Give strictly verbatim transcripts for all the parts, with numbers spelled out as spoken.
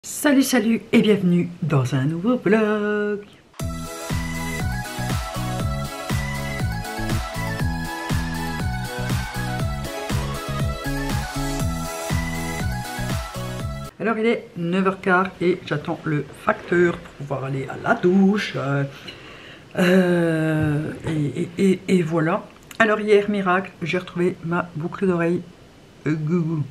Salut salut et bienvenue dans un nouveau vlog. Alors il est neuf heures quinze et j'attends le facteur pour pouvoir aller à la douche. Euh, euh, et, et, et, et voilà. Alors hier, miracle, j'ai retrouvé ma boucle d'oreille euh, Gougou.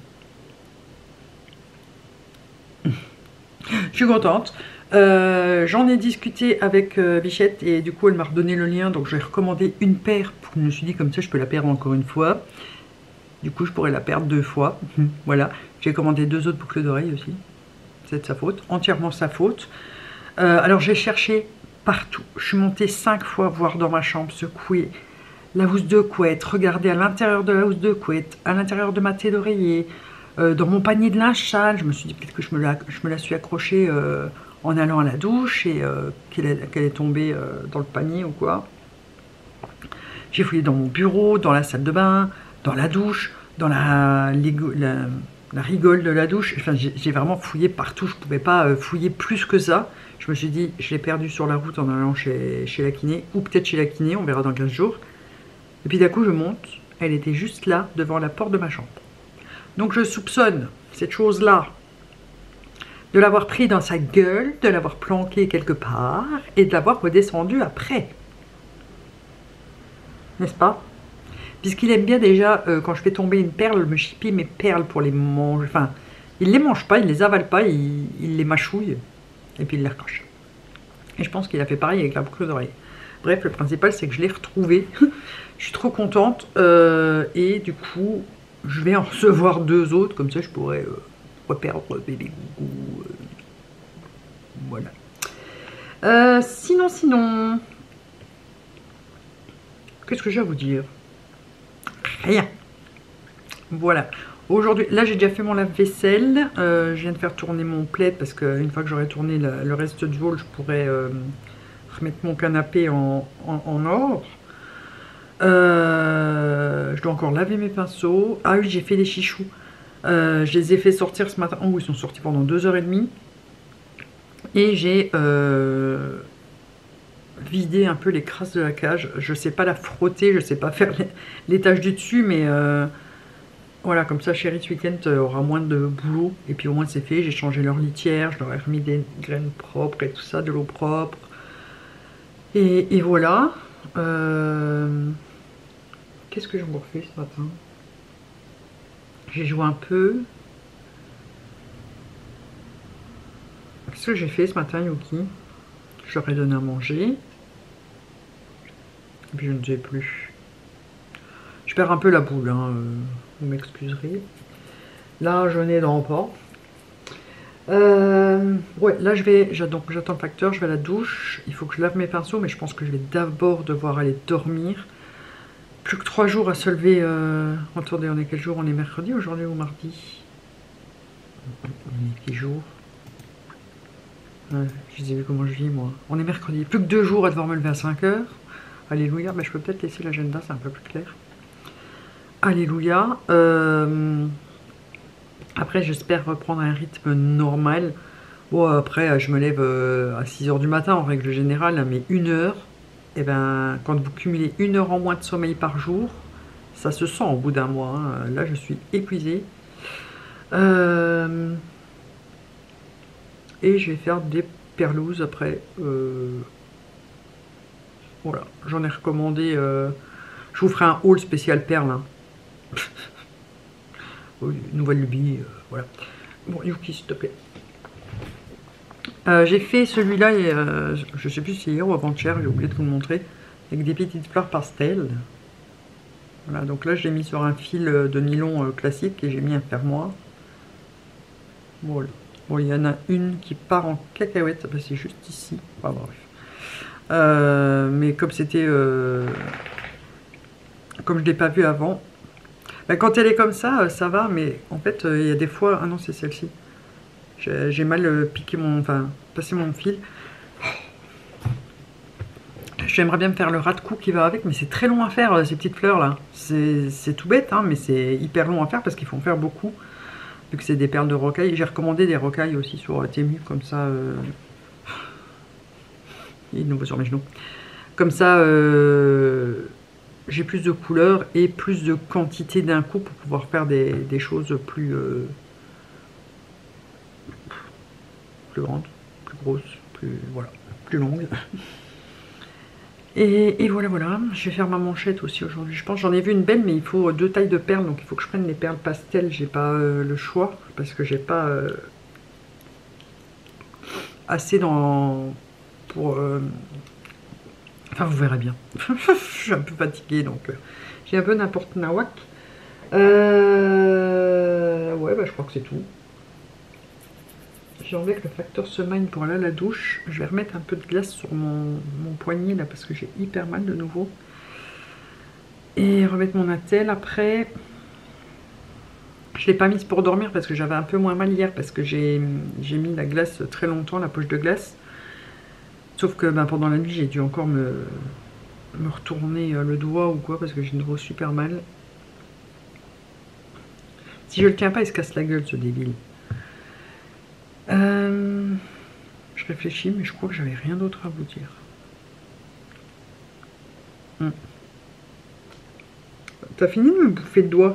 Je suis contente. Euh, J'en ai discuté avec euh, Bichette et du coup elle m'a redonné le lien, donc j'ai recommandé une paire. Je me suis dit comme ça je peux la perdre encore une fois. Du coup je pourrais la perdre deux fois. Voilà. J'ai commandé deux autres boucles d'oreilles aussi. C'est de sa faute, entièrement sa faute. Euh, alors j'ai cherché partout. Je suis montée cinq fois voir dans ma chambre, secouer la housse de couette, regarder à l'intérieur de la housse de couette, à l'intérieur de ma tête d'oreiller. Euh, dans mon panier de linge sale, je me suis dit peut-être que je me la, je me la suis accrochée euh, en allant à la douche et euh, qu'elle est, qu'elle est tombée euh, dans le panier ou quoi. J'ai fouillé dans mon bureau, dans la salle de bain, dans la douche, dans la, la, la rigole de la douche. Enfin, j'ai vraiment fouillé partout, je ne pouvais pas euh, fouiller plus que ça. Je me suis dit, je l'ai perdue sur la route en allant chez, chez la kiné, ou peut-être chez la kiné, on verra dans quinze jours. Et puis d'un coup, je monte, elle était juste là, devant la porte de ma chambre. Donc je soupçonne cette chose-là de l'avoir pris dans sa gueule, de l'avoir planqué quelque part et de l'avoir redescendu après. N'est-ce pas? Puisqu'il aime bien déjà, euh, quand je fais tomber une perle, me chipie mes perles pour les manger. Enfin, il ne les mange pas, il ne les avale pas, il, il les mâchouille et puis il les recrache. Et je pense qu'il a fait pareil avec la boucle d'oreille. Bref, le principal c'est que je l'ai retrouvée. Je suis trop contente euh, et du coup... je vais en recevoir deux autres, comme ça je pourrais euh, reperdre bébé Gougou. Euh, voilà. Euh, sinon, sinon... Qu'est-ce que j'ai à vous dire? Rien. Voilà. Aujourd'hui, là j'ai déjà fait mon lave-vaisselle. Euh, je viens de faire tourner mon plaid parce qu'une fois que j'aurai tourné la, le reste du haul, je pourrais euh, remettre mon canapé en, en, en ordre. Euh, je dois encore laver mes pinceaux. Ah oui, j'ai fait les chichous. Euh, je les ai fait sortir ce matin. Oh, ils sont sortis pendant deux heures et demie. Et j'ai euh, vidé un peu les crasses de la cage. Je sais pas la frotter, je sais pas faire les, les taches du dessus, mais euh, voilà, comme ça, chérie, ce week-end aura moins de boulot. Et puis au moins c'est fait. J'ai changé leur litière, je leur ai remis des graines propres et tout ça, de l'eau propre. Et, et voilà. Euh, Qu'est-ce que j'ai encore fait ce matin? J'ai joué un peu. Qu'est-ce que j'ai fait ce matin, Yuki? Je leur ai donné à manger. Et puis je ne sais plus. Je perds un peu la boule, hein, euh, vous m'excuserez. Là, je n'ai dans pas. Euh, ouais, là je vais, donc j'attends le facteur, je vais à la douche. Il faut que je lave mes pinceaux, mais je pense que je vais d'abord devoir aller dormir. Plus que trois jours à se lever. Euh... Attendez, on est quel jour? On est mercredi aujourd'hui ou mardi? On est quel jour? Ouais, je sais plus comment je vis moi. On est mercredi. Plus que deux jours à devoir me lever à cinq heures. Alléluia. Mais je peux peut-être laisser l'agenda, c'est un peu plus clair. Alléluia. Euh... Après, j'espère reprendre un rythme normal. Bon, après, je me lève à six heures du matin en règle générale, mais une heure. Et ben, quand vous cumulez une heure en moins de sommeil par jour, ça se sent au bout d'un mois. Hein. Là, je suis épuisée. Euh... Et je vais faire des perlouses après. Euh... Voilà, j'en ai recommandé. Euh... Je vous ferai un haul spécial perles. Hein. Oui, nouvelle lubie. Euh, voilà. Bon, Yuki, s'il te plaît. Euh, j'ai fait celui-là, et euh, je sais plus si c'est hier ou avant-hier, j'ai oublié de vous le montrer, avec des petites fleurs pastel. Voilà, donc là je l'ai mis sur un fil de nylon euh, classique et j'ai mis un fermoir. Voilà. Bon, il y en a une qui part en cacahuète, c'est juste ici. Enfin, bref. Euh, mais comme c'était, euh, comme je l'ai pas vu avant, ben, quand elle est comme ça, ça va, mais en fait il y a des fois, ah non c'est celle-ci. J'ai mal piqué mon, enfin, passé mon fil. J'aimerais bien me faire le ras de cou qui va avec, mais c'est très long à faire ces petites fleurs là. C'est tout bête, hein, mais c'est hyper long à faire parce qu'il faut en faire beaucoup. vu que c'est des perles de rocaille. J'ai recommandé des rocailles aussi sur Temu, comme ça... Euh... Il est de nouveau sur mes genoux. Comme ça, euh... j'ai plus de couleurs et plus de quantité d'un coup pour pouvoir faire des, des choses plus... Euh... plus grandes, plus grosses, plus... voilà, plus longues. Et, et voilà, voilà. Je vais faire ma manchette aussi aujourd'hui. Je pense j'en ai vu une belle, mais il faut deux tailles de perles. Donc il faut que je prenne les perles pastel. J'ai pas euh, le choix. Parce que j'ai pas euh, assez dans... pour... Euh, enfin, vous verrez bien. Je suis un peu fatiguée, donc euh, j'ai un peu n'importe nawak. Euh, ouais, bah je crois que c'est tout. J'ai enlevé le facteur semaine pour aller à la douche. Je vais remettre un peu de glace sur mon, mon poignet là parce que j'ai hyper mal de nouveau. Et remettre mon attelle après. Je ne l'ai pas mise pour dormir parce que j'avais un peu moins mal hier parce que j'ai mis la glace très longtemps, la poche de glace. Sauf que ben, pendant la nuit j'ai dû encore me, me retourner le doigt ou quoi parce que j'ai une grosse super mal. Si je le tiens pas il se casse la gueule ce débile. Euh, je réfléchis, mais je crois que j'avais rien d'autre à vous dire. Hum. T'as fini de me bouffer de doigts.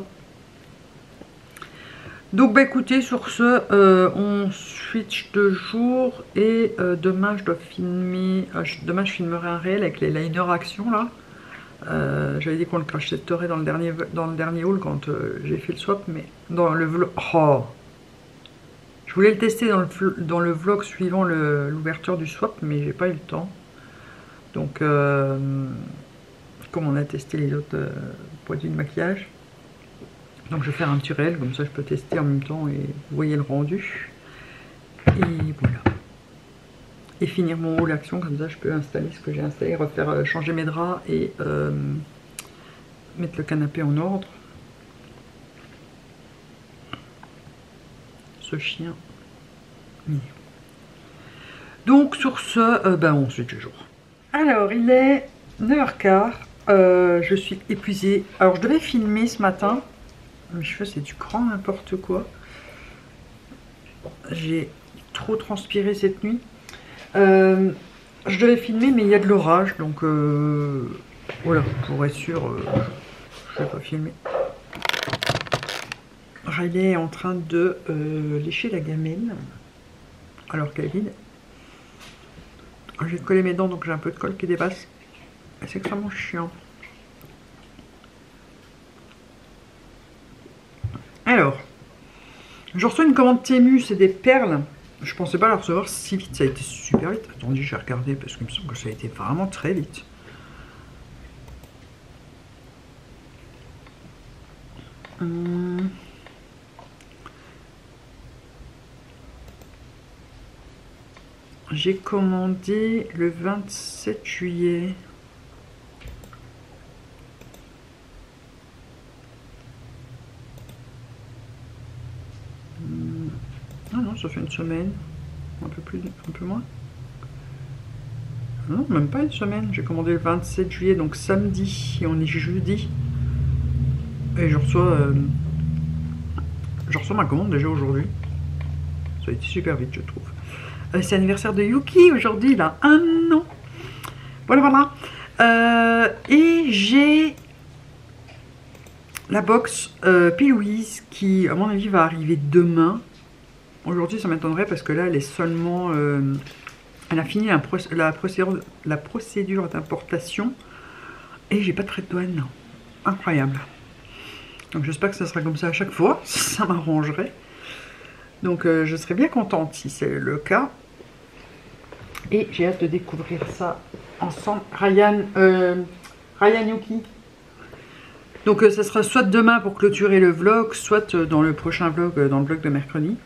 Donc bah écoutez, sur ce, euh, on switch de jour et euh, demain je dois filmer. Euh, je, demain je filmerai un réel avec les liner action là. Euh, J'avais dit qu'on le crachèterait dans le dernier dans le dernier haul quand euh, j'ai fait le swap, mais dans le vlog. Oh, je voulais le tester dans le, dans le vlog suivant l'ouverture du swap, mais j'ai pas eu le temps. Donc, euh, comme on a testé les autres euh, produits de maquillage, donc je vais faire un petit réel, comme ça je peux tester en même temps et vous voyez le rendu. Et voilà. Et finir mon haul action, comme ça je peux installer ce que j'ai installé, refaire euh, changer mes draps et euh, mettre le canapé en ordre. Ce chien. Donc sur ce, euh, ben on se dit toujours. Alors il est neuf heures quinze, euh, je suis épuisée. Alors je devais filmer ce matin, mes cheveux c'est du grand n'importe quoi. J'ai trop transpiré cette nuit. Euh, je devais filmer mais il y a de l'orage, donc euh, voilà, pour être sûr, euh, je vais pas filmer. Riley est en train de euh, lécher la gamelle alors qu'elle est vide. J'ai collé mes dents donc j'ai un peu de colle qui dépasse. C'est extrêmement chiant. Alors, je reçois une commande Temu, c'est des perles. Je pensais pas la recevoir si vite, ça a été super vite. Attendez, je vais regarder parce qu'il me semble que ça a été vraiment très vite. Hum. J'ai commandé le vingt-sept juillet. Non, non, ça fait une semaine. Un peu plus, un peu moins. Non, même pas une semaine. J'ai commandé le vingt-sept juillet, donc samedi. Et on est jeudi. Et je reçois, euh, je reçois ma commande déjà aujourd'hui. Ça a été super vite, je trouve. Euh, C'est l'anniversaire de Yuki aujourd'hui, il a un an. Voilà, voilà. Euh, et j'ai la box euh, P. Louise qui, à mon avis, va arriver demain. Aujourd'hui, ça m'étonnerait parce que là, elle est seulement... Euh, elle a fini la, proc la procédure, la procédure d'importation et j'ai pas de frais de douane. Incroyable. Donc j'espère que ça sera comme ça à chaque fois. Ça m'arrangerait. Donc euh, je serais bien contente si c'est le cas. Et j'ai hâte de découvrir ça ensemble. Ryan, euh, Ryan Yuki. Donc euh, ça sera soit demain pour clôturer le vlog, soit euh, dans le prochain vlog, euh, dans le vlog de mercredi.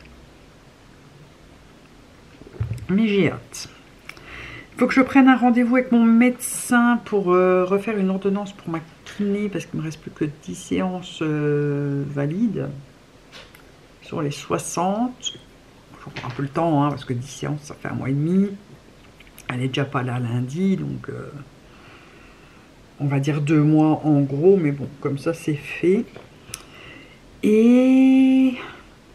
Mais j'ai hâte. Il faut que je prenne un rendez-vous avec mon médecin pour euh, refaire une ordonnance pour ma kiné parce qu'il ne me reste plus que dix séances euh, valides sur les soixante. J'ai un peu le temps hein, parce que dix séances ça fait un mois et demi. Elle n'est déjà pas là lundi donc euh, on va dire deux mois en gros, mais bon comme ça c'est fait. Et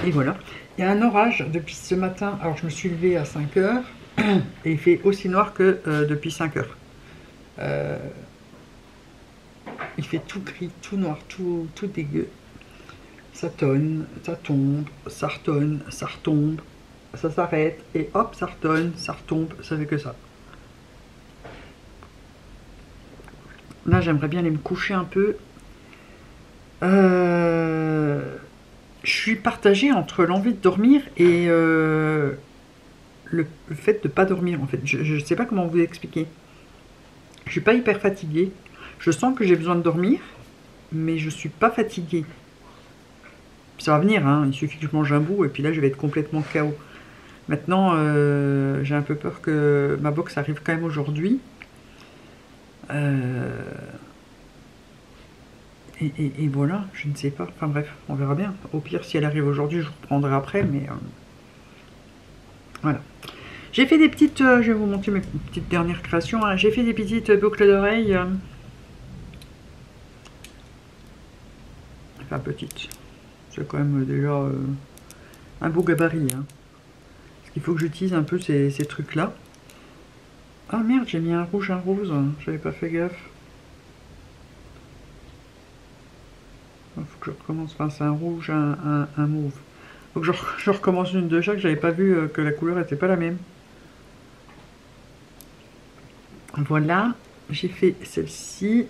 Et voilà. Il y a un orage depuis ce matin. Alors je me suis levée à cinq heures et il fait aussi noir que euh, depuis cinq heures. Euh, il fait tout gris, tout noir, tout, tout dégueu. Ça tonne, ça tombe, ça retonne, ça retombe, ça s'arrête et hop, ça retonne, ça retombe, ça fait que ça. Là, j'aimerais bien aller me coucher un peu. Euh, je suis partagée entre l'envie de dormir et euh, le, le fait de ne pas dormir, en fait. Je ne sais pas comment vous expliquer. Je suis pas hyper fatiguée. Je sens que j'ai besoin de dormir, mais je suis pas fatiguée. Ça va venir, hein. Il suffit que je mange un bout et puis là, je vais être complètement K O. Maintenant, euh, j'ai un peu peur que ma box arrive quand même aujourd'hui. Euh... Et, et, et voilà, je ne sais pas. Enfin bref, on verra bien. Au pire, si elle arrive aujourd'hui, je reprendrai après, mais euh, voilà. J'ai fait des petites, euh, je vais vous montrer mes petites dernières créations. Hein. J'ai fait des petites boucles d'oreilles. Euh, enfin, petites. C'est quand même déjà euh, un beau gabarit. Hein. Parce qu'il faut que j'utilise un peu ces, ces trucs-là. Ah merde, j'ai mis un rouge, un rose. J'avais pas fait gaffe. Il faut que je recommence. Enfin, c'est un rouge, un, un, un mauve. Faut que je, je recommence une de chaque. J'avais pas vu euh, que la couleur était pas la même. Voilà. J'ai fait celle-ci.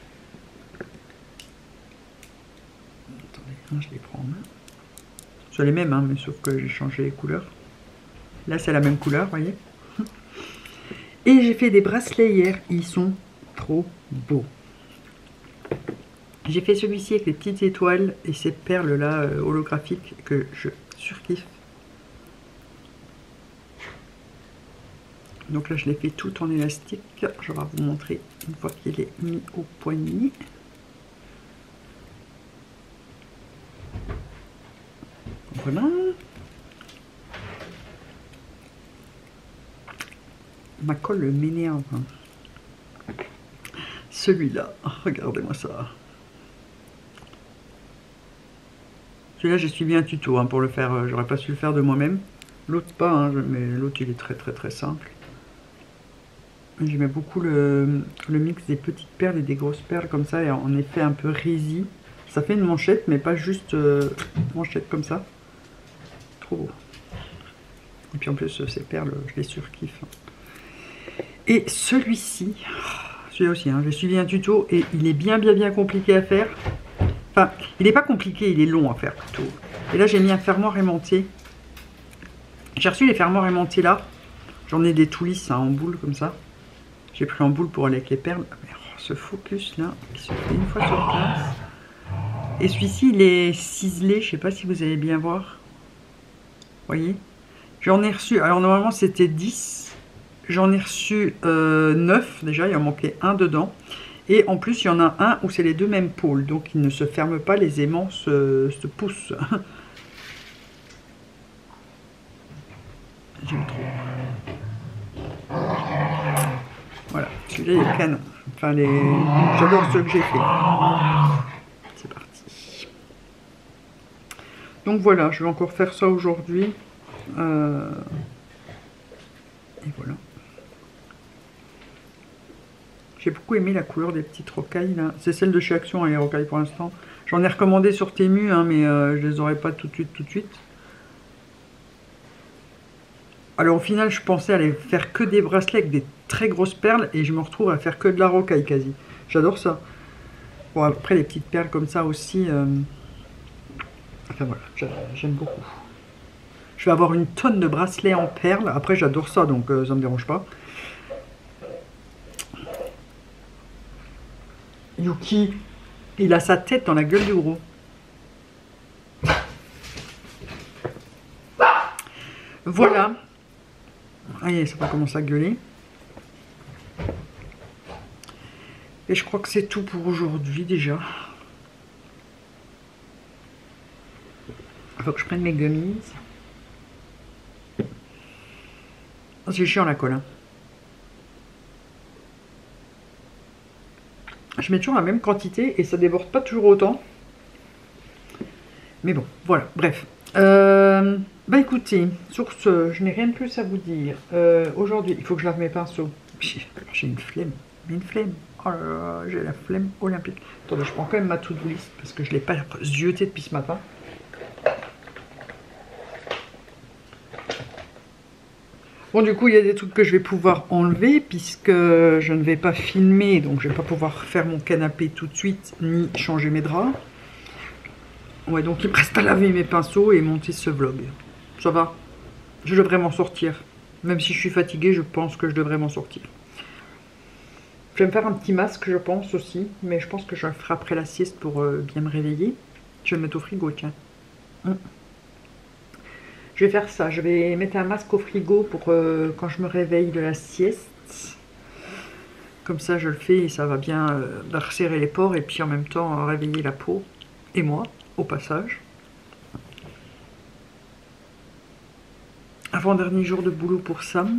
Attendez, hein, je les prends en main. C'est les mêmes, hein, mais sauf que j'ai changé les couleurs. Là, c'est la même couleur, vous voyez. Et j'ai fait des bracelets hier. Ils sont trop beaux. J'ai fait celui-ci avec les petites étoiles et ces perles-là euh, holographiques que je surkiffe. Donc là, je l'ai fait tout en élastique. Je vais vous montrer une fois qu'il est mis au poignet. Voilà. Ma colle m'énerve. Celui-là, regardez-moi ça. Celui-là, j'ai suivi un tuto hein, pour le faire. J'aurais pas su le faire de moi-même. L'autre pas, hein, mais l'autre il est très très très simple. J'aimais beaucoup le, le mix des petites perles et des grosses perles comme ça, et en effet un peu résille. Ça fait une manchette, mais pas juste euh, manchette comme ça. Trop beau. Et puis en plus, ces perles, je les surkiffe. Et celui-ci, celui-là aussi, hein, j'ai suivi un tuto et il est bien bien bien compliqué à faire. Enfin, il n'est pas compliqué, il est long à faire plutôt. Et là, j'ai mis un fermoir aimanté. J'ai reçu les fermoirs aimantés là. J'en ai des tout lisses hein, en boule comme ça. J'ai pris en boule pour aller avec les perles. Mais, oh, ce focus là, qui se fait une fois sur place. Et celui-ci, il est ciselé. Je sais pas si vous allez bien voir. Vous voyez? J'en ai reçu. Alors, normalement, c'était dix. J'en ai reçu euh, neuf déjà. Il en manquait un dedans. Et en plus, il y en a un où c'est les deux mêmes pôles. Donc, ils ne se ferment pas. Les aimants se, se poussent. J'aime trop. Voilà, celui-là il est canon. Enfin, les... j'adore ceux que j'ai fait. C'est parti. Donc voilà, je vais encore faire ça aujourd'hui. Euh... Et voilà. J'ai beaucoup aimé la couleur des petites rocailles là. C'est celle de chez Action, hein, les rocailles pour l'instant. J'en ai recommandé sur Temu, hein, mais euh, je les aurais pas tout de suite, tout de suite. Alors au final, je pensais aller faire que des bracelets avec des très grosses perles et je me retrouve à faire que de la rocaille quasi. J'adore ça. Bon, après les petites perles comme ça aussi. Euh... Enfin voilà, j'aime beaucoup. Je vais avoir une tonne de bracelets en perles. Après, j'adore ça, donc euh, ça me dérange pas. Yuki, il a sa tête dans la gueule du gros. Voilà. Allez, ça va commencer à gueuler. Et je crois que c'est tout pour aujourd'hui déjà. Il faut que je prenne mes gummies. C'est chiant la colle. Hein. Je mets toujours la même quantité et ça déborde pas toujours autant. Mais bon, voilà, bref. Euh, bah écoutez, sur ce, je n'ai rien de plus à vous dire. Euh, Aujourd'hui, il faut que je lave mes pinceaux. J'ai une flemme, une flemme. Oh là là, j'ai la flemme olympique. Attendez, je prends quand même ma to-do list parce que je ne l'ai pas zioté depuis ce matin. Bon, du coup, il y a des trucs que je vais pouvoir enlever puisque je ne vais pas filmer, donc je ne vais pas pouvoir faire mon canapé tout de suite ni changer mes draps. Ouais, donc il me reste à laver mes pinceaux et monter ce vlog. Ça va, je devrais m'en sortir. Même si je suis fatiguée, je pense que je devrais m'en sortir. Je vais me faire un petit masque, je pense aussi, mais je pense que je le ferai après la sieste pour euh, bien me réveiller. Je vais le mettre au frigo, tiens. Hum. Je vais faire ça, je vais mettre un masque au frigo pour euh, quand je me réveille de la sieste. Comme ça je le fais et ça va bien euh, resserrer les pores et puis en même temps euh, réveiller la peau. Et moi, au passage. Avant-dernier jour de boulot pour Sam.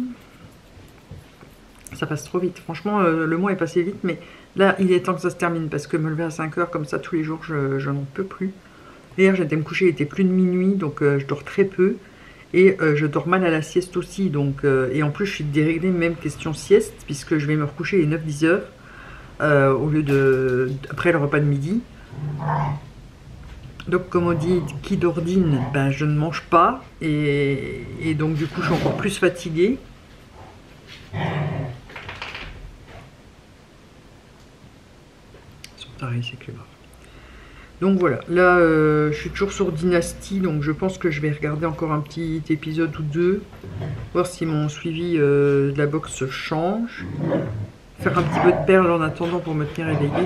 Ça passe trop vite. Franchement, euh, le mois est passé vite, mais là, il est temps que ça se termine parce que me lever à cinq heures comme ça tous les jours, je, je n'en peux plus. Hier, j'étais me coucher, il était plus de minuit, donc euh, je dors très peu. Et euh, je dors mal à la sieste aussi, donc euh, et en plus je suis déréglée même question sieste, puisque je vais me recoucher à neuf dix heures, euh, au lieu de après le repas de midi. Donc comme on dit, qui d'ordine, ben je ne mange pas, et, et donc du coup je suis encore plus fatiguée. Ils sont tarés ces clébards. Donc voilà, là euh, je suis toujours sur Dynasty, donc je pense que je vais regarder encore un petit épisode ou deux, voir si mon suivi euh, de la boxe change, faire un petit peu de perles en attendant pour me tenir éveillée.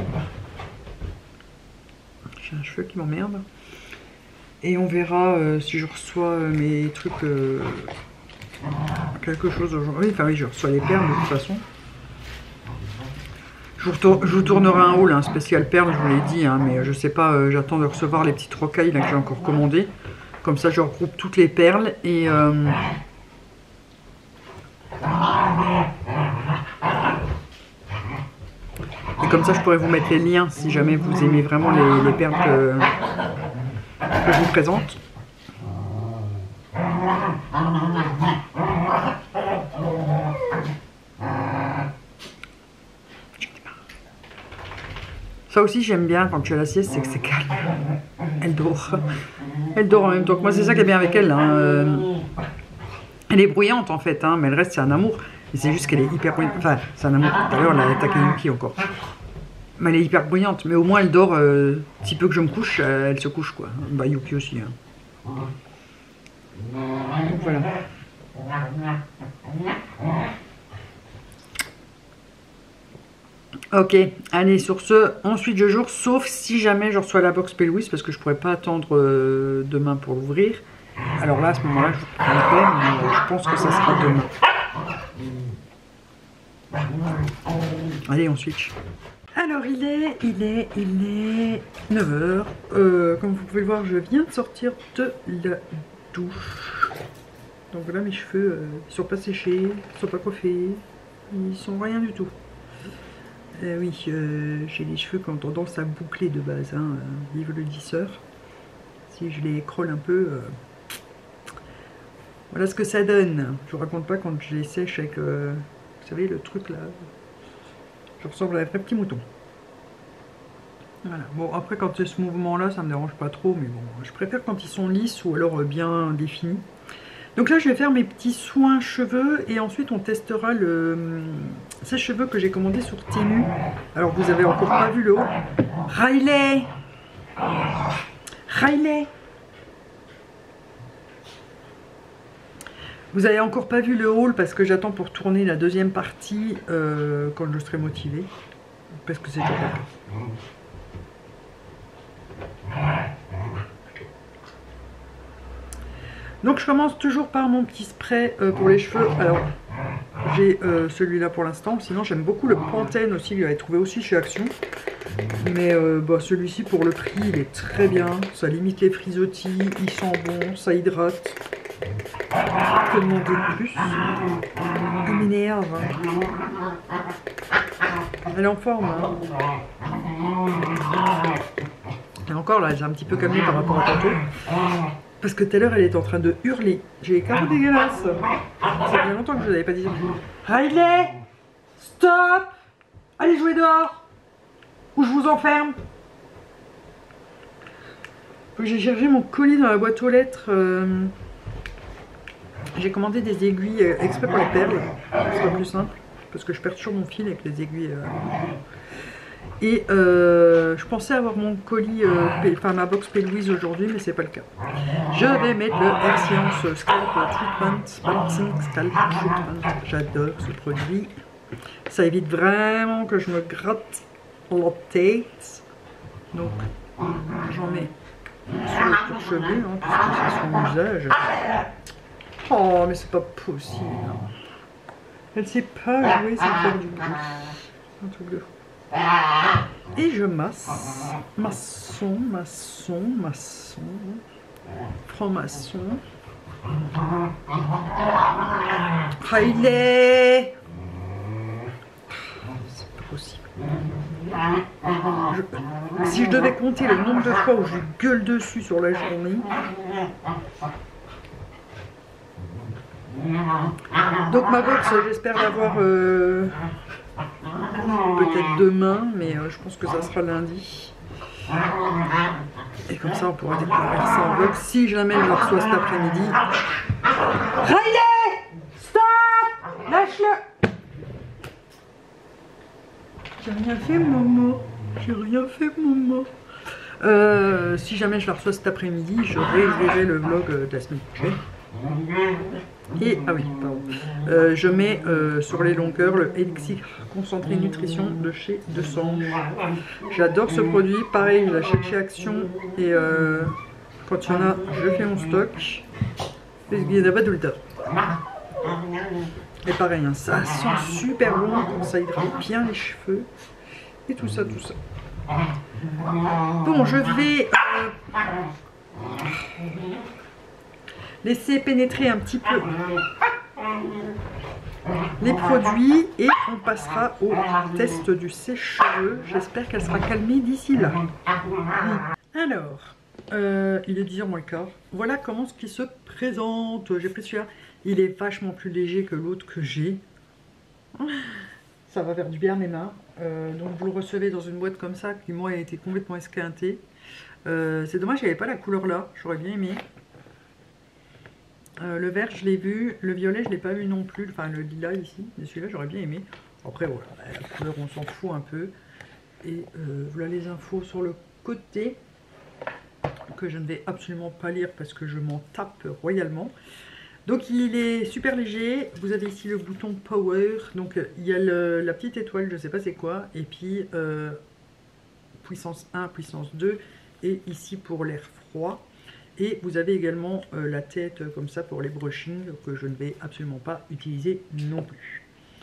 J'ai un cheveu qui m'emmerde. Et on verra euh, si je reçois euh, mes trucs, euh, quelque chose aujourd'hui. Enfin oui, je reçois les perles de toute façon. Je vous, je vous tournerai un haul, un spécial perles, je vous l'ai dit, hein, mais je sais pas, euh, j'attends de recevoir les petites rocailles là, que j'ai encore commandées. Comme ça, je regroupe toutes les perles et... Euh, et comme ça, je pourrais vous mettre les liens si jamais vous aimez vraiment les, les perles que, que je vous présente. Ça aussi j'aime bien quand tu as la sieste, c'est que c'est calme. Elle dort. Elle dort en même temps que moi, c'est ça qui est bien avec elle. Hein. Elle est bruyante en fait, hein, mais le reste c'est un amour. Et c'est juste qu'elle est hyper bruyante. Enfin, c'est un amour. Tout à l'heure, elle a attaqué Yuki encore. Mais elle est hyper bruyante. Mais au moins elle dort, euh, si peu que je me couche, euh, elle se couche quoi. Bah Yuki aussi. Hein. Donc voilà. Ok, allez, sur ce, ensuite je joue, sauf si jamais je reçois la box P-Louis, parce que je pourrais pas attendre euh, demain pour l'ouvrir. Alors là, à ce moment-là, je vous prendrai, mais je pense que ça sera demain. Allez, on switch. Alors, il est, il est, il est neuf heures. Euh, comme vous pouvez le voir, je viens de sortir de la douche. Donc voilà, mes cheveux, euh, ils sont pas séchés, ils sont pas coiffés, ils sont rien du tout. Euh, oui, euh, j'ai les cheveux qui ont tendance à boucler de base, hein, euh, vive le disseur. Si je les écrole un peu, euh, voilà ce que ça donne. Je vous raconte pas quand je les sèche avec, euh, vous savez, le truc là. Je ressemble à un vrai petit mouton. Voilà. Bon, après quand c'est ce mouvement là, ça me dérange pas trop, mais bon, je préfère quand ils sont lisses ou alors euh, bien définis. Donc là, je vais faire mes petits soins cheveux et ensuite on testera le sèche-cheveux que j'ai commandé sur Temu. Alors vous avez encore pas vu le haut. Riley, Riley, vous avez encore pas vu le haul parce que j'attends pour tourner la deuxième partie euh, quand je serai motivée. Parce que c'est toujours pas le cas. Donc je commence toujours par mon petit spray euh, pour les cheveux. Alors j'ai euh, celui-là pour l'instant. Sinon j'aime beaucoup le Pantene aussi. Il l'avais trouvé aussi chez Action. Mais euh, bah, celui-ci pour le prix il est très bien. Ça limite les frisottis. Il sent bon. Ça hydrate. Que demander de plus? Il m'énerve. Elle est en forme. Hein. Et encore là, j'ai un petit peu calmé par rapport à tantôt. Parce que tout à l'heure, elle était en train de hurler. J'ai les carreaux dégueulasses. Ça fait longtemps que je ne l'avais pas dit. Riley, stop! Allez jouer dehors! Ou je vous enferme. J'ai cherché mon colis dans la boîte aux lettres. Euh... J'ai commandé des aiguilles exprès pour les perles. Ce sera plus simple. Parce que je perds toujours mon fil avec les aiguilles. Euh... Et euh, je pensais avoir mon colis, euh, enfin ma box P. Louise aujourd'hui, mais c'est pas le cas. Je vais mettre le Air Science Scalp Treatment, Balancing Scalp Treatment. J'adore ce produit. Ça évite vraiment que je me gratte la tête. Donc j'en mets sur le cuir chevelu, hein, puisque c'est son usage. Oh, mais c'est pas possible. Elle sait pas jouer sans faire du bruit. Un truc de fou. Et je masse, maçon, maçon, maçon, franc-maçon. Riley! C'est pas possible. Je, si je devais compter le nombre de fois où je gueule dessus sur la journée. Donc ma box, j'espère l'avoir euh, peut-être demain, mais euh, je pense que ça sera lundi. Et comme ça on pourra découvrir ça en box. Si jamais je la reçois cet après-midi. Riley! Stop! Lâche-le! J'ai rien fait, Momo. J'ai rien fait, Momo. Euh, si jamais je la reçois cet après-midi, je réouvrirai le vlog de la semaine prochaine. Et, ah oui, pardon. Euh, je mets euh, sur les longueurs le Elixir Concentré Nutrition de chez Desange. J'adore ce produit. Pareil, je l'achète chez Action. Et euh, quand il y en a, je fais mon stock. Parce qu'il n'y en a pas tout le temps. Et pareil, hein, ça sent super bon. Ça hydrate bien les cheveux. Et tout ça, tout ça. Bon, je vais... Euh, laisser pénétrer un petit peu les produits et on passera au test du sèche-cheveux. J'espère qu'elle sera calmée d'ici là. Alors, euh, il est dix heures moins le quart. Voilà comment ce qui se présente. J'ai pris celui-là. Il est vachement plus léger que l'autre que j'ai. Ça va faire du bien à mes mains. Euh, donc vous le recevez dans une boîte comme ça qui moi a été complètement esquintée. Euh, C'est dommage qu'il n'y avait pas la couleur là. J'aurais bien aimé. Euh, le vert, je l'ai vu. Le violet, je ne l'ai pas vu non plus. Enfin, le lilas ici. Mais celui-là, j'aurais bien aimé. Après, voilà. La couleur, on s'en fout un peu. Et euh, voilà les infos sur le côté. Que je ne vais absolument pas lire parce que je m'en tape royalement. Donc, il est super léger. Vous avez ici le bouton Power. Donc, il y a le, la petite étoile, je ne sais pas c'est quoi. Et puis, euh, puissance un, puissance deux. Et ici, pour l'air froid. Et vous avez également euh, la tête euh, comme ça pour les brushings que je ne vais absolument pas utiliser non plus.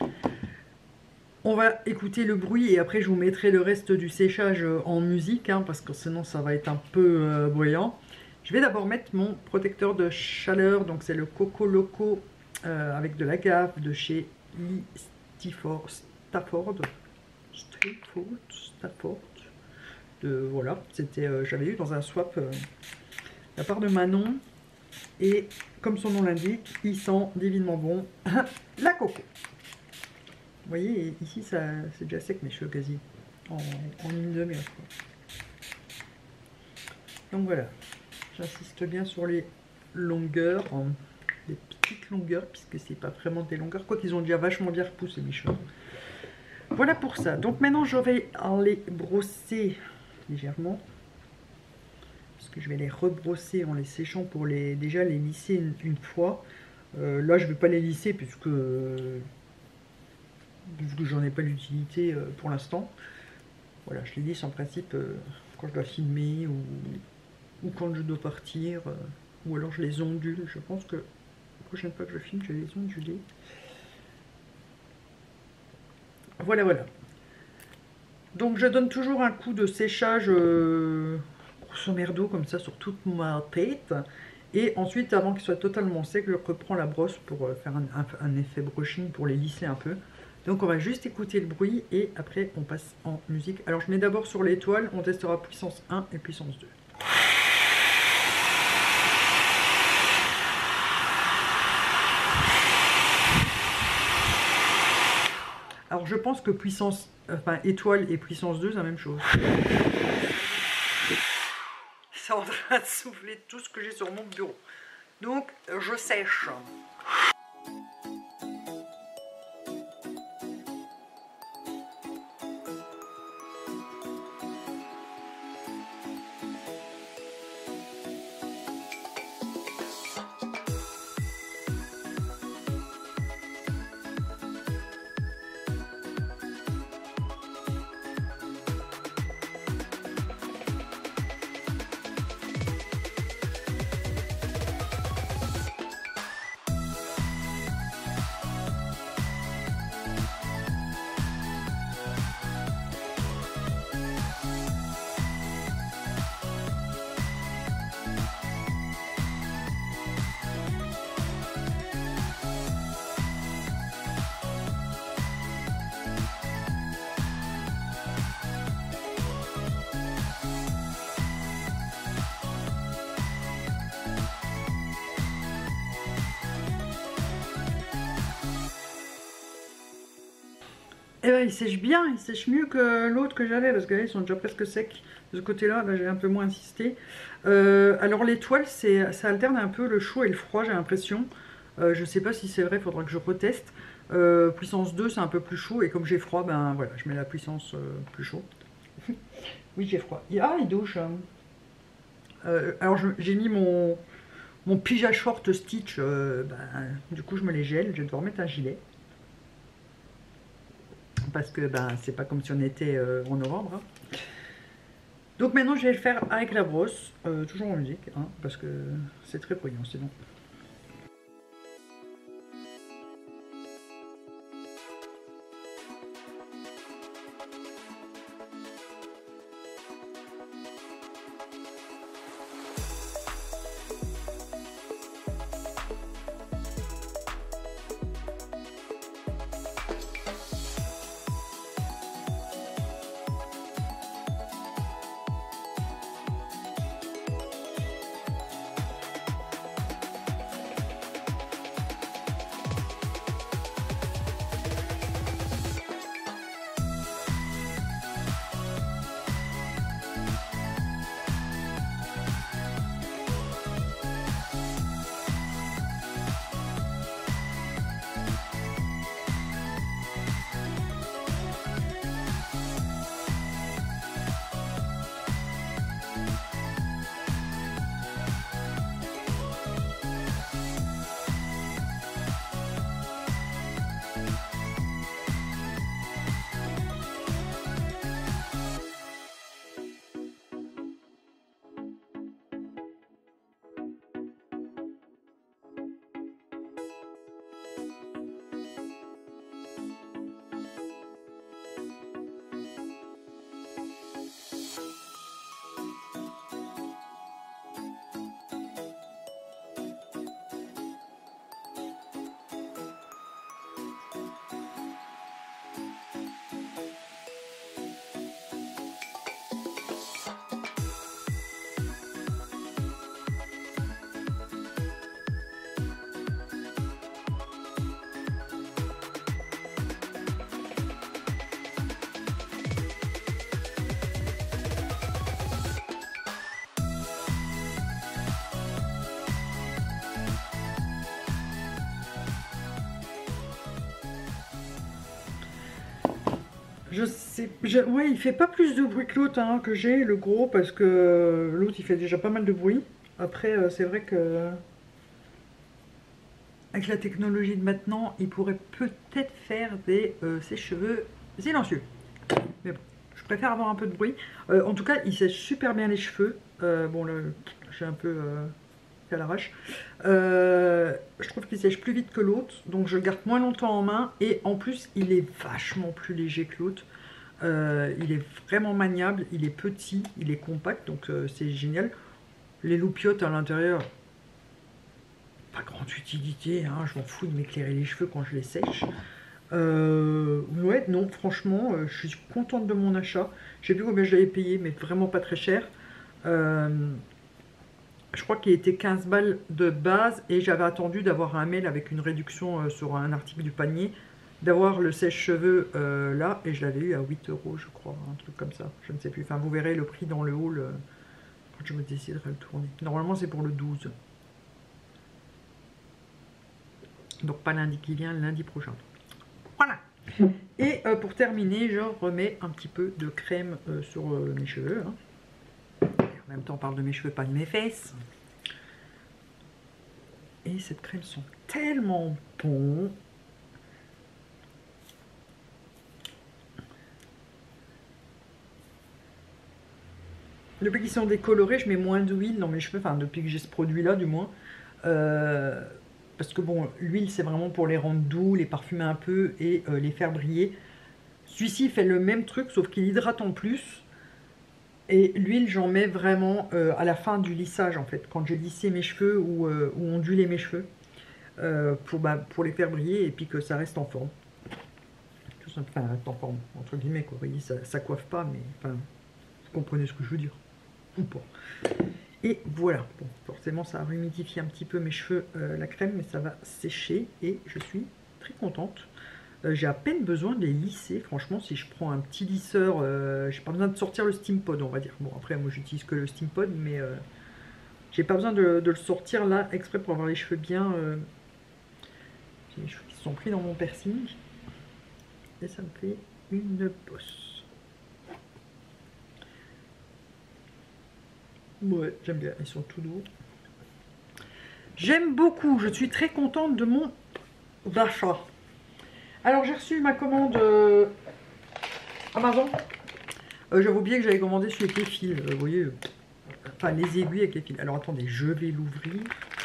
On va écouter le bruit et après je vous mettrai le reste du séchage euh, en musique hein, parce que sinon ça va être un peu euh, bruyant. Je vais d'abord mettre mon protecteur de chaleur, donc c'est le Coco Loco euh, avec de l'agave de chez Lee Stafford, Stafford, Stafford, Stafford. De, voilà, c'était, euh, j'avais eu dans un swap. Euh, la part de Manon, et comme son nom l'indique, il sent divinement bon la coco. Vous voyez, ici ça c'est déjà sec mes cheveux quasi, en, en une demi-heure. Donc voilà, j'insiste bien sur les longueurs, en, les petites longueurs, puisque c'est pas vraiment des longueurs, quoi qu'ils ont déjà vachement bien repoussé mes cheveux. Voilà pour ça. Donc maintenant je vais les brosser légèrement. Que je vais les rebrosser en les séchant pour les déjà les lisser une, une fois. Euh, là je vais pas les lisser puisque, euh, puisque j'en ai pas l'utilité euh, pour l'instant. Voilà, je les lisse en principe euh, quand je dois filmer ou, ou quand je dois partir, euh, ou alors je les ondule. Je pense que la prochaine fois que je filme je vais les onduler. Voilà voilà. Donc je donne toujours un coup de séchage euh, grosso merdo comme ça sur toute ma tête. Et ensuite, avant qu'il soit totalement sec, je reprends la brosse pour faire un, un, un effet brushing pour les lisser un peu. Donc on va juste écouter le bruit et après on passe en musique. Alors je mets d'abord sur l'étoile, on testera puissance un et puissance deux. pense que puissance, enfin étoile et puissance deux, c'est la même chose. C'est en train de souffler tout ce que j'ai sur mon bureau. Donc, je sèche. Et ben il sèche bien, il sèche mieux que l'autre que j'avais parce que là ils sont déjà presque secs. De ce côté-là, là, j'ai un peu moins insisté. Euh, alors l'étoile, ça alterne un peu le chaud et le froid, j'ai l'impression. Euh, je sais pas si c'est vrai, il faudra que je reteste. Euh, puissance deux, c'est un peu plus chaud et comme j'ai froid, ben voilà, je mets la puissance euh, plus chaud. Oui, j'ai froid. Ah, il douche. Euh, alors j'ai mis mon, mon pyjama short Stitch, euh, ben, du coup je me les gèle, je vais devoir mettre un gilet. Parce que ben, c'est pas comme si on était euh, en novembre. Hein. Donc maintenant je vais le faire avec la brosse, euh, toujours en musique, hein, parce que c'est très bruyant sinon. Je sais, je, ouais, il fait pas plus de bruit que l'autre hein, que j'ai, le gros, parce que l'autre il fait déjà pas mal de bruit. Après, euh, c'est vrai que avec la technologie de maintenant, il pourrait peut-être faire des euh, sèche-cheveux silencieux. Mais bon, je préfère avoir un peu de bruit. Euh, en tout cas, il sèche super bien les cheveux. Euh, bon, là, j'ai un peu euh, fait à l'arrache. Euh, je trouve qu'il sèche plus vite que l'autre, donc je le garde moins longtemps en main. Et en plus, il est vachement plus léger que l'autre. Euh, il est vraiment maniable, il est petit, il est compact, donc euh, c'est génial. Les loupiottes à l'intérieur, pas grande utilité, hein, je m'en fous de m'éclairer les cheveux quand je les sèche. Euh, ouais, non, franchement, euh, je suis contente de mon achat. Je sais plus combien je l'avais payé, mais vraiment pas très cher. Euh, je crois qu'il était quinze balles de base et j'avais attendu d'avoir un mail avec une réduction euh, sur un article du panier. d'avoir le sèche-cheveux euh, là, et je l'avais eu à huit euros, je crois, un truc comme ça, je ne sais plus. Enfin, vous verrez le prix dans le haul euh, quand je me déciderai à le tourner. Normalement, c'est pour le douze. Donc, pas lundi qui vient, lundi prochain. Voilà. Et euh, pour terminer, je remets un petit peu de crème euh, sur euh, mes cheveux. Hein. En même temps, on parle de mes cheveux, pas de mes fesses. Et cette crème sent tellement bon. Depuis qu'ils sont décolorés, je mets moins d'huile dans mes cheveux. Enfin, depuis que j'ai ce produit-là, du moins. Euh, parce que bon, l'huile, c'est vraiment pour les rendre doux, les parfumer un peu et euh, les faire briller. Celui-ci fait le même truc, sauf qu'il hydrate en plus. Et l'huile, j'en mets vraiment euh, à la fin du lissage, en fait. Quand j'ai lissé mes cheveux ou, euh, ou ondulé mes cheveux. Euh, pour, bah, pour les faire briller et puis que ça reste en forme. Tout simplement, enfin, reste en forme, entre guillemets, quoi. Vous voyez, ça, ça coiffe pas, mais enfin, vous comprenez ce que je veux dire. Ou pas. Et voilà. Bon, forcément, ça a humidifié un petit peu mes cheveux, euh, la crème, mais ça va sécher et je suis très contente. Euh, j'ai à peine besoin de les lisser. Franchement, si je prends un petit lisseur, euh, j'ai pas besoin de sortir le Steam Pod, on va dire. Bon, après, moi, j'utilise que le Steam Pod, mais euh, j'ai pas besoin de, de le sortir là, exprès pour avoir les cheveux bien... Euh, j'ai les cheveux qui sont pris dans mon piercing. Et ça me fait une bosse. Ouais, j'aime bien. Ils sont tout doux. J'aime beaucoup. Je suis très contente de mon achat. Alors, j'ai reçu ma commande euh, Amazon. Euh, J'avais oublié que j'avais commandé celui avec les fils. Euh, vous voyez, euh, enfin les aiguilles avec les fils. Alors, attendez, je vais l'ouvrir.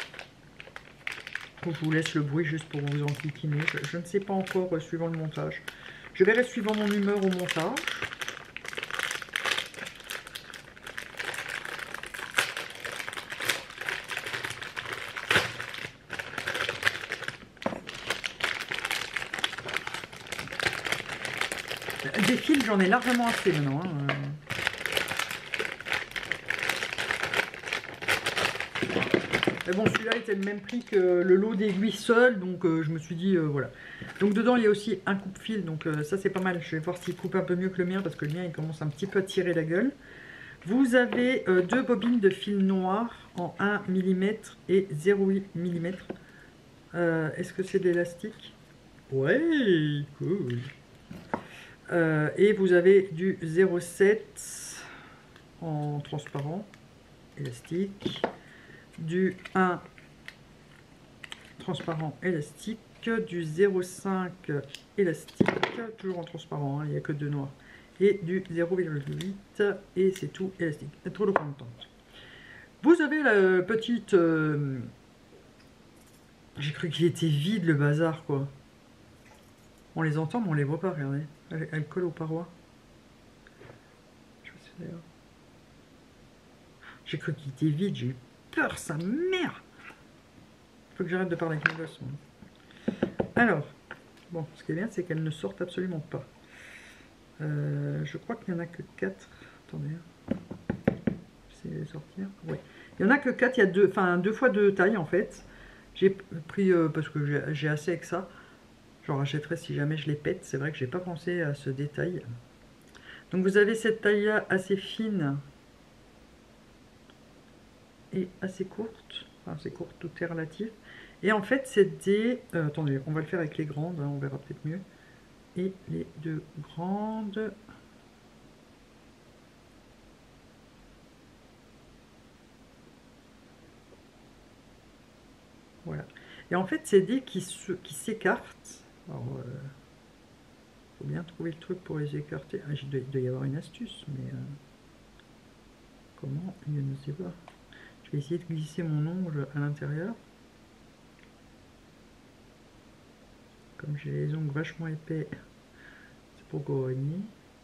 Je vous laisse le bruit juste pour vous enquiquiner. Je, je ne sais pas encore euh, suivant le montage. Je verrai suivant mon humeur au montage. Des fils, j'en ai largement assez maintenant. Hein. Mais bon, celui-là était le même prix que le lot d'aiguilles seul, donc euh, je me suis dit, euh, voilà. Donc dedans, il y a aussi un coupe-fil, donc euh, ça c'est pas mal. Je vais voir s'il coupe un peu mieux que le mien, parce que le mien, il commence un petit peu à tirer la gueule. Vous avez euh, deux bobines de fil noir en un millimètre et zéro virgule huit millimètres. Euh, Est-ce que c'est de l'élastique? Ouais, cool. Euh, et vous avez du zéro virgule sept en transparent, élastique. Du un transparent élastique, du zéro virgule cinq élastique, toujours en transparent, hein, il n'y a que deux noirs, et du zéro virgule huit, et c'est tout élastique. Trop de contente. Vous avez la petite... Euh, j'ai cru qu'il était vide le bazar, quoi. On les entend, mais on les voit pas, regardez. Elle, elle colle aux parois. Je sais d'ailleurs. J'ai cru qu'il était vide, j'ai eu peur, sa mère. Faut que j'arrête de parler avec mes gosses. Alors, bon, ce qui est bien, c'est qu'elles ne sortent absolument pas. Euh, je crois qu'il n'y en a que quatre. Attendez. J'essaie de les sortir. Oui. Il n'y en a que quatre. Il y a deux, enfin, deux fois deux tailles en fait. J'ai pris, euh, parce que j'ai assez avec ça. J'en rachèterai si jamais je les pète. C'est vrai que j'ai pas pensé à ce détail. Donc vous avez cette taille-là assez fine et assez courte. Enfin, assez courte, tout est relatif. Et en fait, c'est des... Euh, attendez, on va le faire avec les grandes, hein, on verra peut-être mieux. Et les deux grandes... Voilà. Et en fait, c'est des qui s'écartent. Alors, il euh, faut bien trouver le truc pour les écarter. Ah, il, doit, il doit y avoir une astuce, mais... Euh, comment? Je ne sais pas. Je vais essayer de glisser mon ongle à l'intérieur. Comme j'ai les ongles vachement épais, c'est pour gagner.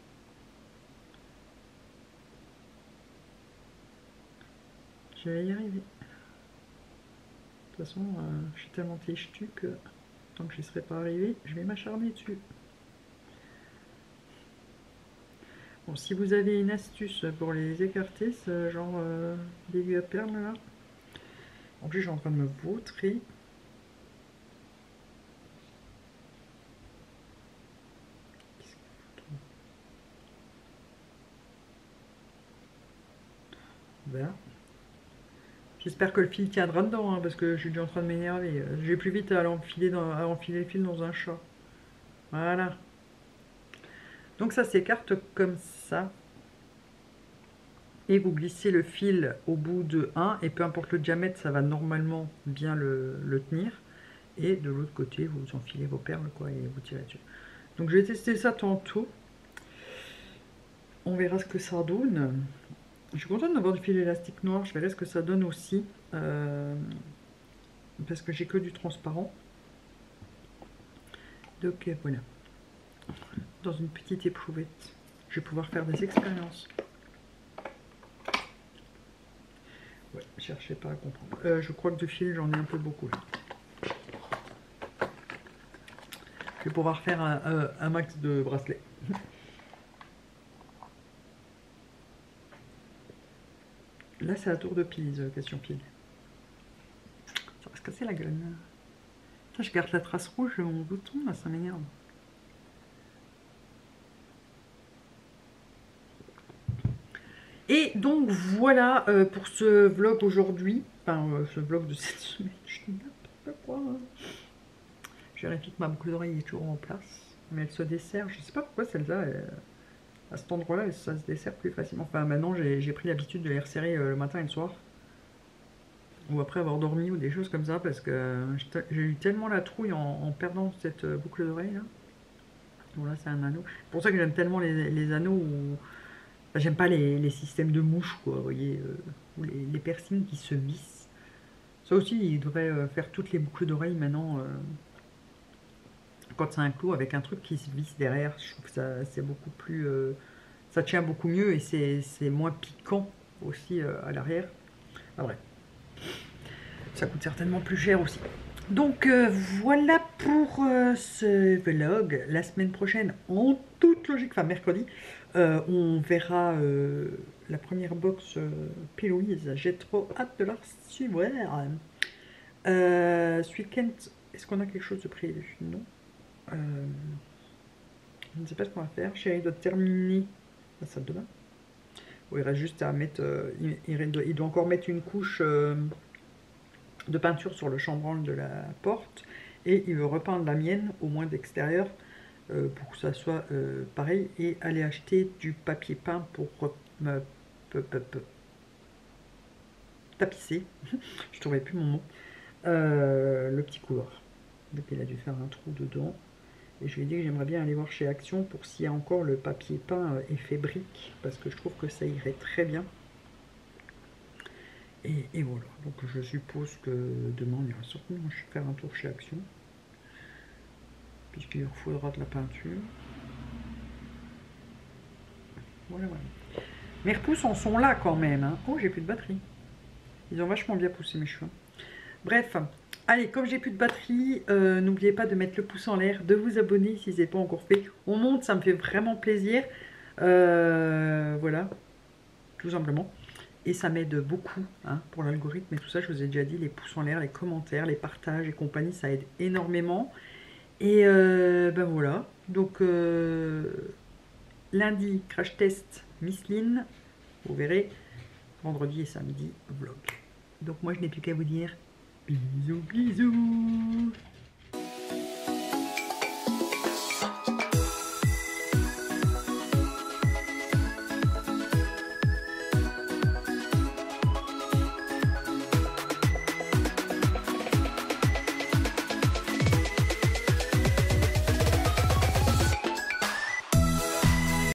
Je vais y arriver. De toute façon, euh, je suis tellement têtu que tant que je ne serai pas arrivé, je vais m'acharner dessus. Bon, si vous avez une astuce pour les écarter, ce genre euh, d'aiguille à perles là. En plus, je suis en train de me vautrer. verra. J'espère que le fil tiendra dedans, hein, parce que je suis déjà en train de m'énerver. J'ai plus vite à enfiler, dans, à enfiler le fil dans un chat. Voilà. Donc ça s'écarte comme ça. Et vous glissez le fil au bout de un, et peu importe le diamètre, ça va normalement bien le, le tenir. Et de l'autre côté, vous enfilez vos perles, quoi, et vous tirez dessus. Donc je vais tester ça tantôt. On verra ce que ça donne. Je suis contente d'avoir du fil élastique noir. Je verrai ce que ça donne aussi. Euh, parce que j'ai que du transparent. Donc voilà. Dans une petite éprouvette. Je vais pouvoir faire des expériences. Ouais, cherchez pas à comprendre. Euh, je crois que de fil, j'en ai un peu beaucoup là. Je vais pouvoir faire un, un, un max de bracelets. Là, c'est la tour de Pise, question pile. Ça va se casser la gueule. Ça, je garde la trace rouge de mon bouton, là, ça m'énerve. Et donc, voilà euh, pour ce vlog aujourd'hui. Enfin, euh, ce vlog de cette semaine. Je dis n'importe quoi. Je vérifie que ma boucle d'oreille est toujours en place. Mais elle se dessert. Je sais pas pourquoi celle-là, elle... à cet endroit-là, ça se dessert plus facilement. Enfin, maintenant, j'ai pris l'habitude de les resserrer euh, le matin et le soir. Ou après avoir dormi, ou des choses comme ça, parce que j'ai eu tellement la trouille en, en perdant cette euh, boucle d'oreille, là. Bon, là, c'est un anneau. C'est pour ça que j'aime tellement les, les anneaux où... Enfin, j'aime pas les, les systèmes de mouches, quoi, vous voyez, euh, ou les, les piercings qui se vissent. Ça aussi, ils devraient euh, faire toutes les boucles d'oreilles maintenant... Euh, quand c'est un clou avec un truc qui se visse derrière, je trouve que ça c'est beaucoup plus... Euh, ça tient beaucoup mieux et c'est moins piquant aussi euh, à l'arrière. Ah bref. Ça coûte certainement plus cher aussi. Donc euh, voilà pour euh, ce vlog. La semaine prochaine, en toute logique, enfin mercredi, euh, on verra euh, la première box euh, P-Louise. J'ai trop hâte de la suivre. Euh, ce week-end, est-ce qu'on a quelque chose de prévu? Non. Euh, je ne sais pas ce qu'on va faire. Chérie doit terminer la salle de bain. Bon, il reste juste à mettre. Euh, il, il, doit, il doit encore mettre une couche euh, de peinture sur le chambranle de la porte. Et il veut repeindre la mienne, au moins d'extérieur, euh, pour que ça soit euh, pareil. Et aller acheter du papier peint pour euh, peu, peu, peu, tapisser. Je ne trouvais plus mon mot. Euh, le petit couloir. Donc il a dû faire un trou dedans. Et je lui ai dit que j'aimerais bien aller voir chez Action pour s'il y a encore le papier peint effet brique, parce que je trouve que ça irait très bien. Et, et voilà, donc je suppose que demain on ira certainement faire un tour chez Action, puisqu'il leur faudra de la peinture. Voilà, voilà. Mes repousses en sont là quand même, hein. Oh, j'ai plus de batterie. Ils ont vachement bien poussé mes cheveux. Bref. Allez, comme j'ai plus de batterie, euh, n'oubliez pas de mettre le pouce en l'air, de vous abonner si ce n'est pas encore fait. On monte, ça me fait vraiment plaisir. Euh, voilà, tout simplement. Et ça m'aide beaucoup hein, pour l'algorithme et tout ça. Je vous ai déjà dit, les pouces en l'air, les commentaires, les partages et compagnie, ça aide énormément. Et euh, ben voilà. Donc, euh, lundi, crash test Miss Lynn. Vous verrez, vendredi et samedi, vlog. Donc moi, je n'ai plus qu'à vous dire... Bisous, bisous.